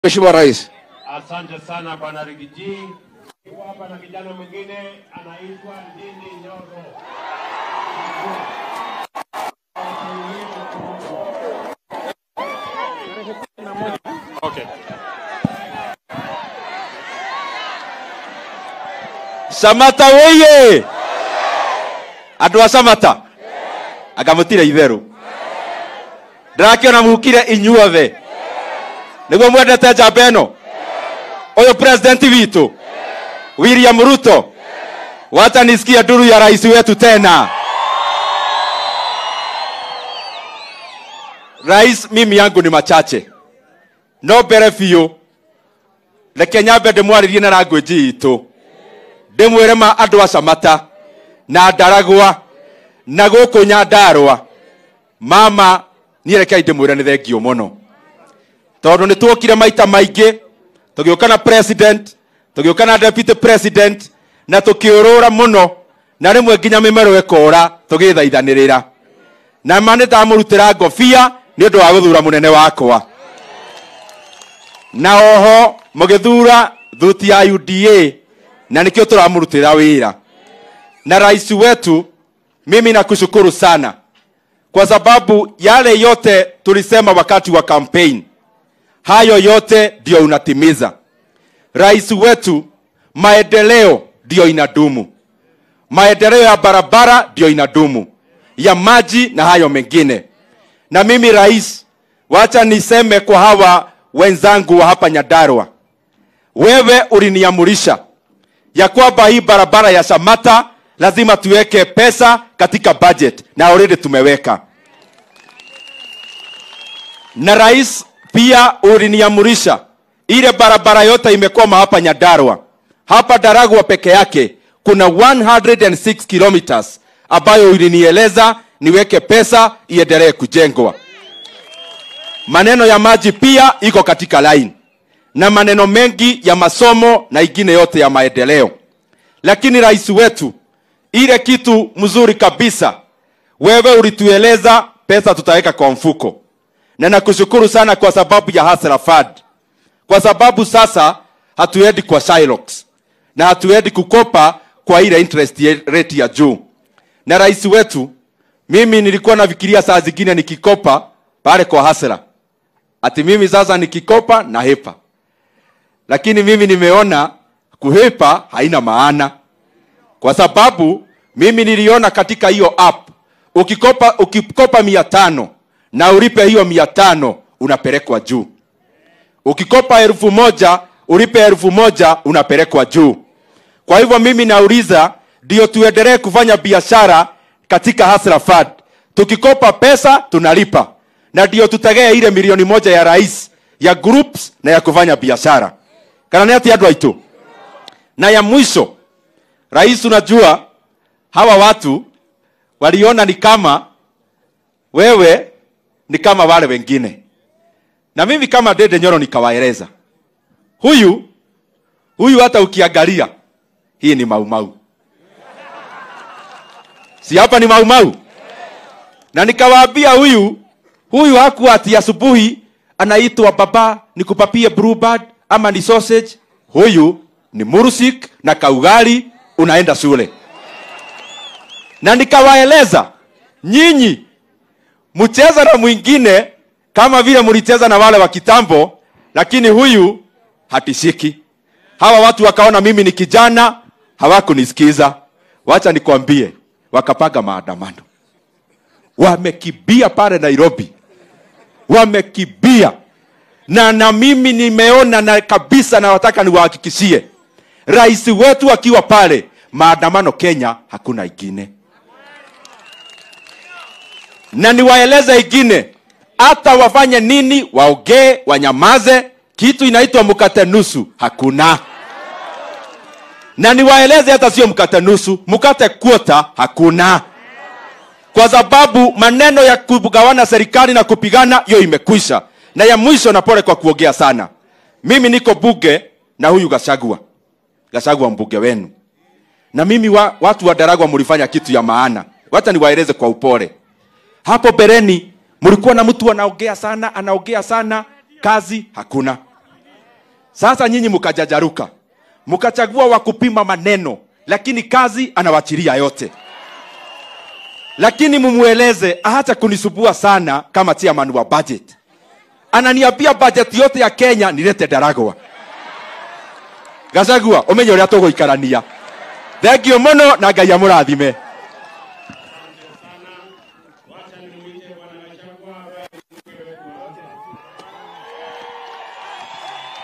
Mheshimiwa Rais. Asante sana Bwana Rigiji. Hapa na kijana mwingine anaitwa Ndindi Nyoro. Okay. Samata weye. Andũ a Samata. Akamutira itheru. Ndirakiona muhukire inyuothe. Niguo mwendete njamba ĩno. Oyo president witu William Ruto. Wacha nisikie duru ya rais wetu tena. Rais, mimi yangu ni machache. No mbere biũ reke nyambe ndĩmwarĩrie na language itũ. Ndĩmwĩre ma andũ a Samata na Ndaragwa na gũkũ Nyandarua. Mama niĩ rekei ndĩmwĩre nĩ thengio mũno. Tondũ nĩ tuokire maita maingĩ, tũgĩũka na president, tũgĩũka na deputy president, na tũkĩũrũra mũno, na rĩmwe nginya mĩmero ĩkora tũgĩthaithanĩrĩra. Na ma nĩndamũrutĩra ngobia nĩ ũndũ wa gũthura mũnene wakwa. Na oho mũgĩthura thuti ya UDA na nikio turamurutira wira. Na rais wetu, mimi nakushukuru sana kwa sababu yale yote tulisema wakati wa campaign, hayo yote ndio unatimiza. Rais wetu, maendeleo ndio inadumu. Maendeleo ya barabara ndio inadumu, ya maji na hayo mengine. Na mimi rais, wacha niseme kwa hawa wenzangu wa hapa Nyandarua, wewe uliniamurisha ya kwamba hii barabara ya Samata lazima tuweke pesa katika budget, na already tumeweka. Na rais pia uliniamurisha ile barabara yote imekoma hapa Nyandarua. Hapa Ndaragwa peke yake kuna 106 kilometers ambayo ulinieleza niweke pesa iendelee kujengwa. Maneno ya maji pia iko katika line, na maneno mengi ya masomo na ingine yote ya maendeleo. Lakini rais wetu, ile kitu mzuri kabisa, wewe ulitueleza pesa tutaweka kwa mfuko. Na nakushukuru sana kwa sababu ya Hustler Fund. Kwa sababu sasa hatuendi kwa Shylocks na hatuendi kukopa kwa ile interest rate ya juu. Na rais wetu, mimi nilikuwa nafikiria saa zingine nikikopa pale kwa Hustler, ati mimi sasa nikikopa na hepa. Lakini mimi nimeona kuhepa haina maana. Kwa sababu mimi niliona katika hiyo app, ukikopa 500 na ulipe hiyo 500 unapelekwa juu. Ukikopa 1000 ulipe 1000 unapelekwa juu. Kwa hivyo mimi nauliza, ndio tuendelee kufanya biashara katika Hustler Fund. Tukikopa pesa tunalipa, na ndio tutegee ile 1,000,000 ya rais ya groups na ya kufanya biashara. Kana ni ati adwa itu. Na ya mwisho, rais, unajua hawa watu waliona ni kama wewe ni kama wale wengine. Na mimi kama Dede Nyoro nikawaeleza, huyu hata ukiangalia hii ni maumau. Si hapa ni maumau? Na nikawaambia huyu hakuwa ati asubuhi anaitwa baba nikupapie bluebird ama ni sausage. Huyu ni murusik na kaugali, unaenda shule. Na nikawaeleza, nyinyi mcheza na mwingine kama vile mlicheza na wale wa kitambo, lakini huyu hatishiki. Hawa watu wakaona mimi ni kijana, hawakunisikiza. Wacha nikwambie, wakapaga maandamano. Wamekibia pale Nairobi. Wamekibia. Na mimi nimeona na kabisa, na wataka niwahakikishie, rais wetu akiwa pale, maandamano Kenya hakuna ingine. Na niwaeleze ingine, hata wafanye nini, waongee, wanyamaze, kitu inaitwa mkate nusu hakuna. Na niwaeleze hata sio mkate nusu, mkate kwota hakuna. Kwa sababu maneno ya kugawana serikali na kupigana hiyo imekwisha. Na ya mwisho, na pole kwa kuongea sana, mimi niko bunge na huyu Gachagua mbunge wenu. Na mimi watu wa Ndaragwa mlifanya kitu ya maana. Wacha niwaeleze kwa upole. Hapo bereni mlikuwa na mtu anaongea sana, kazi hakuna. Sasa nyinyi mkajajaruka, mkachagua wa kupima maneno, lakini kazi anawachilia yote. Lakini mumueleze acha kunisubua sana kama chairman wa budget. Ananiambia budget yote ya Kenya nilete Daragwa. Gachagua, umenye uria tuguikarania. Thank you muno na Ngai amurathime.